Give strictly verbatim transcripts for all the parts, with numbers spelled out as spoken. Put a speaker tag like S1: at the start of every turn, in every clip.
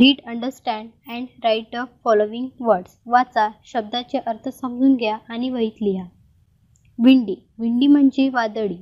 S1: Read, understand and write the following words. वाचा, शब्दाचे अर्थ समजून घ्या आणि वहीत लिहा. विंडी, विंडी म्हणजे वादळी.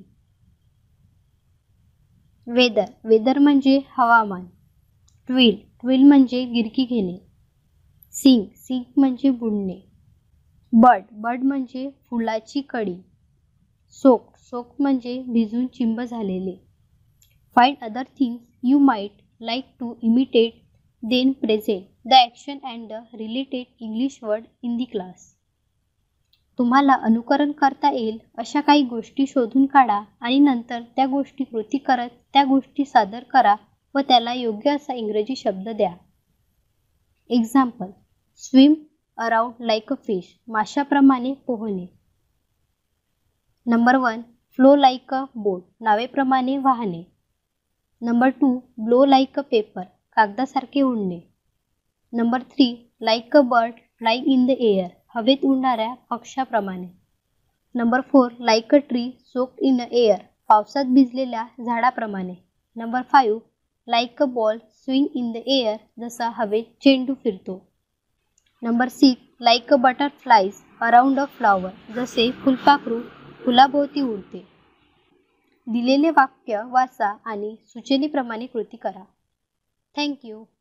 S1: वेदर, वेदर म्हणजे हवामान. ट्विल, ट्विल म्हणजे गिरकी घेणे. सिंग, सिंग म्हणजे बुडणे. बड, बड म्हणजे फुलाची कळी. सोक, सोक म्हणजे भिजून चिंब झालेले. Find other things you might like to imitate, then present the action and the related English word in the class. तुम्हाला अनुकरण करता येईल अशा काही गोष्टी शोधून काढा आणि नंतर त्या गोष्टी कृती करत त्या गोष्टी सादर करा व त्याला योग्य असा इंग्रजी शब्द द्या. Example: swim around like a fish, माशाप्रमाणे पोहणे. Number one, flow like a boat, नावेप्रमाणे वाहने. Number two, blow like a paper, कागदासारखे उडणे. Number three, like a bird flying in the air, हवेत उडणाऱ्या पक्ष्याप्रमाणे. Number four, like a tree soaked in a air, पावसात भिजलेल्या झाडाप्रमाणे. Number five, like a ball swing in the air, जसा हवेत चेंडू फिरतो. Number six, like a butterflies around a flower, जसे फुलपाखरू फुलाभोवती उडते. दिलेले वाक्य वाचा आणि सुचनेप्रमाणे कृती करा. Thank you.